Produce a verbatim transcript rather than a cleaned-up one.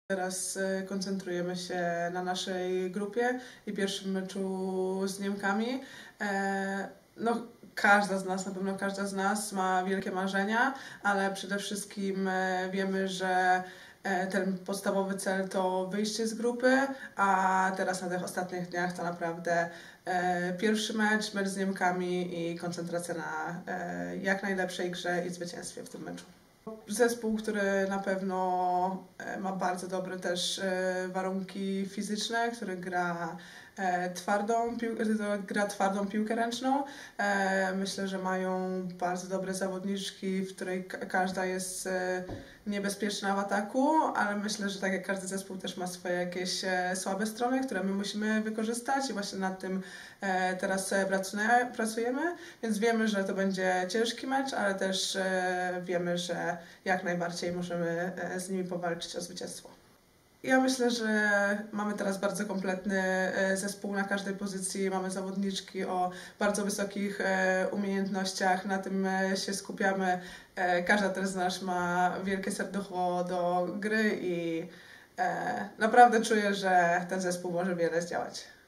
Teraz e, koncentrujemy się na naszej grupie i pierwszym meczu z Niemkami. E, no, każda z nas, na pewno każda z nas ma wielkie marzenia, ale przede wszystkim e, wiemy, że e, ten podstawowy cel to wyjście z grupy, a teraz na tych ostatnich dniach to naprawdę e, pierwszy mecz, mecz z Niemkami i koncentracja na e, jak najlepszej grze i zwycięstwie w tym meczu. Zespół, który na pewno ma bardzo dobre też warunki fizyczne, który gra twardą, gra twardą piłkę ręczną. Myślę, że mają bardzo dobre zawodniczki, w której każda jest niebezpieczna w ataku, ale myślę, że tak jak każdy zespół też ma swoje jakieś słabe strony, które my musimy wykorzystać i właśnie nad tym teraz pracujemy, więc wiemy, że to będzie ciężki mecz, ale też wiemy, że jak najbardziej możemy z nimi powalczyć o zwycięstwo. Ja myślę, że mamy teraz bardzo kompletny zespół na każdej pozycji, mamy zawodniczki o bardzo wysokich umiejętnościach, na tym się skupiamy. Każda teraz z nas ma wielkie serducho do gry i naprawdę czuję, że ten zespół może wiele zdziałać.